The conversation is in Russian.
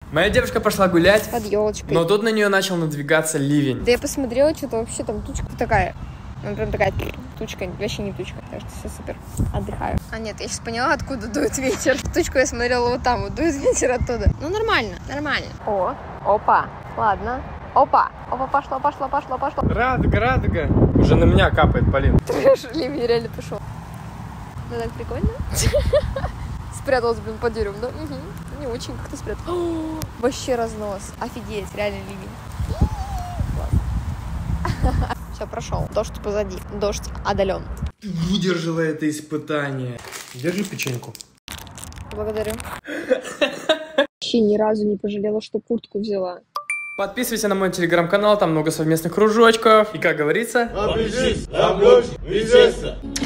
Моя девушка пошла гулять под елочкой. Но тут на нее начал надвигаться ливень. Да я посмотрела, что-то вообще там тучка такая. Ну, прям такая тучка, вообще не тучка. Так что все супер. Отдыхаю. А нет, я сейчас поняла, откуда дует ветер. Тучку я смотрела вот там, вот дует ветер оттуда. Ну, нормально, нормально. О, опа, ладно. Опа, опа, пошло. Радуга. Уже на меня капает, Полин. Ливень реально пошел. Ну, так прикольно. Спряталась, блин, под деревом, да? Угу. Не очень как-то спряталась. Вообще разнос. Офигеть, реально ливень. Класс. Все, прошел. Дождь позади. Дождь одолен. Ты выдержала это испытание. Держи печеньку. Благодарю. Вообще ни разу не пожалела, что куртку взяла. Подписывайся на мой телеграм-канал, там много совместных кружочков. И как говорится... Напишись, там очень везется.